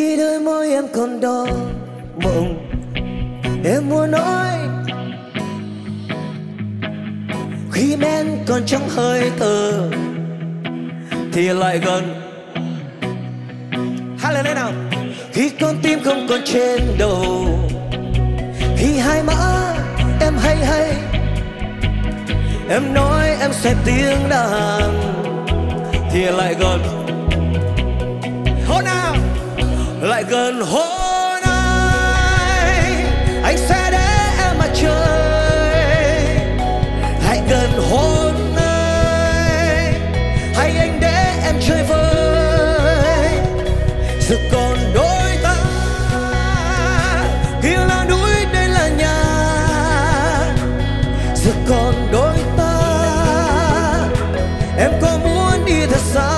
Khi đôi môi em còn đỏ mộng, em muốn nói. Khi men còn trong hơi thở thì lại gần. Hát lên đây nào. Khi con tim không còn trên đầu, khi hai má em hay hay, em nói em sẽ tiếng đàn thì lại gần. Hôn nào, lại gần hôn anh sẽ để em mà chơi. Hãy gần hôn hay anh để em chơi vơi. Giờ còn đôi ta, kia là núi đây là nhà. Giờ còn đôi ta, em có muốn đi thật xa.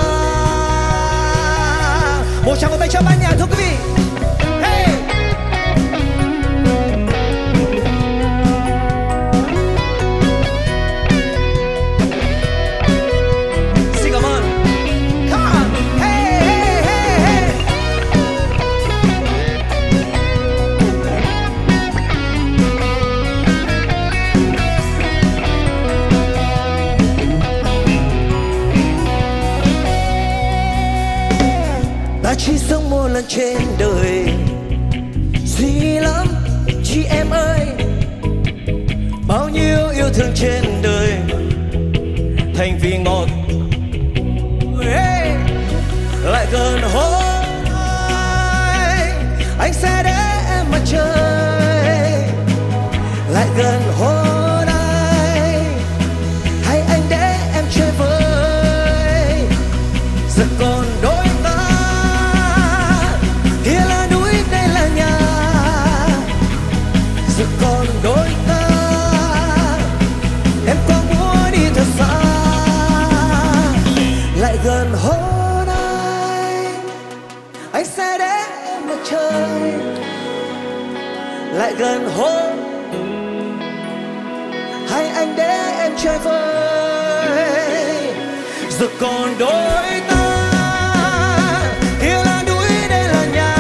Một tràng vỗ tay cho ban nhạc thưa quý vị. Hey! Xin cảm ơn. Come on. Hey, hey, hey, hey. Ta chỉ sống một lần trên đời, duy lắm chị em ơi. Bao nhiêu yêu thương trên đời thành vì ngọt. Hey! Lại gần hôn anh sẽ để em mà chơi. Lại gần hôn hay anh để em chơi với. Giờ còn đôi ta, kia là núi đây là nhà. Giờ còn đôi ta, em có muốn đi thật xa. Lại gần hôn anh sẽ để em mà chơi. Lại gần hôn hay anh để em chơi với. Giờ còn đôi ta, kia là núi đây là nhà.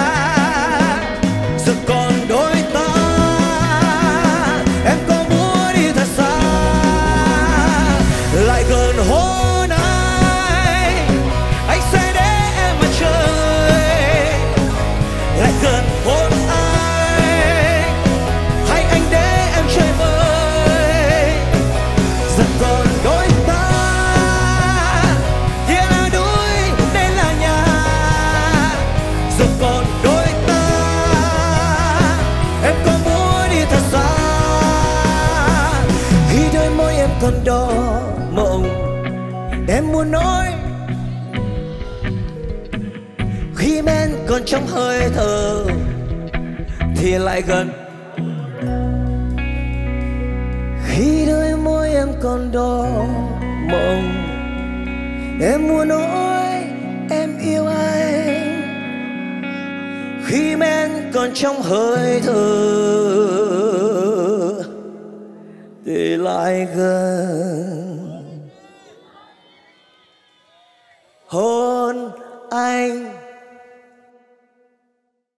Giờ còn đôi ta, em có muốn đi thật xa. Lại gần hôn anh sẽ để em mà chơi. Lại gần hôn hay anh để em chơi với. Giờ còn đôi ta, kia là núi đây là nhà. Giờ còn đôi ta, em có muốn đi thật xa. Khi đôi môi em còn đỏ mộng, em muốn nói. Khi men còn trong hơi thở thì lại gần. Khi đôi môi em còn đỏ mộng, em muốn nói em yêu anh. Khi men còn trong hơi thở thì lại gần.